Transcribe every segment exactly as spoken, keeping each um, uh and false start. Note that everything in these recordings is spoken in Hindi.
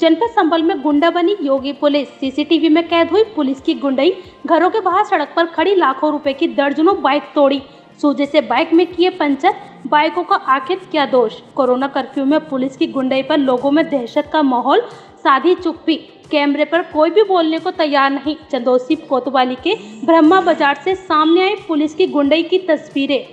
जनपद संभल में गुंडा बनी योगी पुलिस। सीसीटीवी में कैद हुई पुलिस की गुंडई। घरों के बाहर सड़क पर खड़ी लाखों रुपए की दर्जनों बाइक तोड़ी। सूजे से बाइक में किए पंचर। बाइकों का आखिर क्या दोष? कोरोना कर्फ्यू में पुलिस की गुंडई पर लोगों में दहशत का माहौल। साधी चुप्पी। कैमरे पर कोई भी बोलने को तैयार नहीं। चंदौसी कोतवाली के ब्रह्मा बाजार से सामने आई पुलिस की गुंडई की तस्वीरें।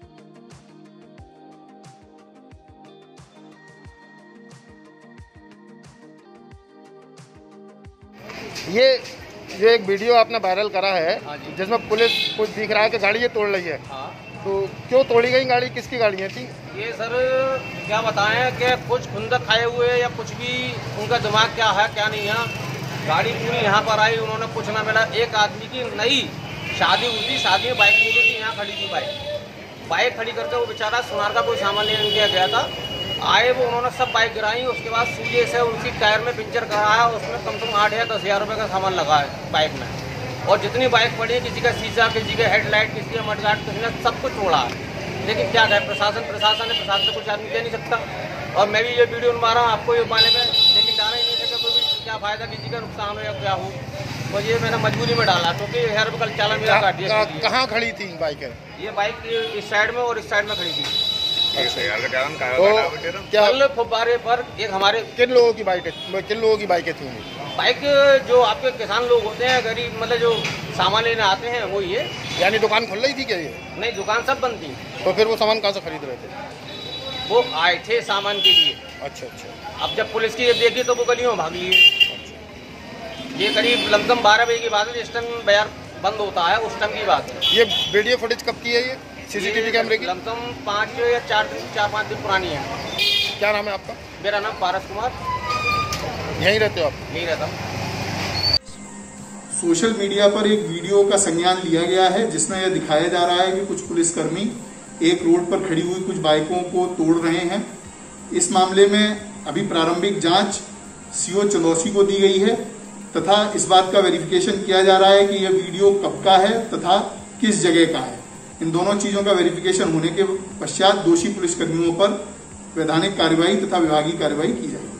ये जो एक वीडियो आपने वायरल करा है जिसमें पुलिस कुछ दिख रहा है कि गाड़ी ये तोड़ रही है। हाँ। तो क्यों तोड़ी गई गाड़ी? किसकी गाड़ियाँ थी ये सर? क्या बताएं कि कुछ खुंदक खाए हुए या कुछ भी उनका दिमाग क्या है क्या नहीं है। गाड़ी पूरी यहाँ पर आई, उन्होंने कुछ ना मिला। एक आदमी की नई शादी हुई थी, शादी में बाइक मिली थी, यहाँ खड़ी थी बाइक बाइक खड़ी करके वो बेचारा सुनार का कोई सामान लेने गया गया था। आए वो, उन्होंने सब बाइक गिराई। उसके बाद सूजे से उसी टायर में पंचर कराया। उसमें कम से कम आठ या दस हज़ार रुपये का सामान लगा है बाइक में। और जितनी बाइक पड़ी है, किसी का शीशा, किसी का हेडलाइट, किसी का मडगार्ड, किसी ने सब कुछ तोड़ा है। लेकिन क्या कहे प्रशासन प्रशासन है, प्रशासन से कुछ आदमी कह नहीं सकता। और मैं भी ये वीडियो बना रहा हूँ आपको ये पाने में, लेकिन डाला ही नहीं सकता। कोई भी क्या फायदा, किसी का नुकसान हो या क्या हो। और ये मैंने मजबूरी में डाला क्योंकि हज़ार रुपये का चालान मेरा काट दिया। कहाँ खड़ी थी बाइक? ये बाइक इस साइड में और इस साइड में खड़ी थी। तो क्या फुब्बारे पर एक हमारे किन लोगों की बाइक किन लोगों की बाइकें थी? बाइक जो आपके किसान लोग होते हैं, गरीब, मतलब जो सामान लेने आते हैं, वो ये। यानी दुकान खुल रही थी क्या ये? नहीं, दुकान सब बंद थी। तो फिर वो सामान कहाँ से खरीद रहे थे? वो आए थे सामान के लिए। अच्छा अच्छा। अब जब पुलिस की ये देखी तो वो गलियों भाग लिए। ये करीब लमसम बारह बजे की बात है, जिस टाइम बाजार बंद होता है उस टाइम की बात है। ये वीडियो फुटेज कब की है? ये सीसीटीवी कैमरे की लमसम पाँच या चार दिन चार पाँच दिन पुरानी है। क्या नाम है आपका? मेरा नाम पारस कुमार। यहीं रहते हो आप? यहीं रहता हूँ। सोशल मीडिया पर एक वीडियो का संज्ञान लिया गया है जिसमें यह दिखाया जा रहा है कि कुछ पुलिसकर्मी एक रोड पर खड़ी हुई कुछ बाइकों को तोड़ रहे हैं। इस मामले में अभी प्रारंभिक जांच सीओ चंदौसी को दी गई है तथा इस बात का वेरिफिकेशन किया जा रहा है कि यह वीडियो कब का है तथा किस जगह का है। इन दोनों चीजों का वेरिफिकेशन होने के पश्चात दोषी पुलिसकर्मियों पर वैधानिक कार्रवाई तथा विभागीय कार्रवाई की जाएगी।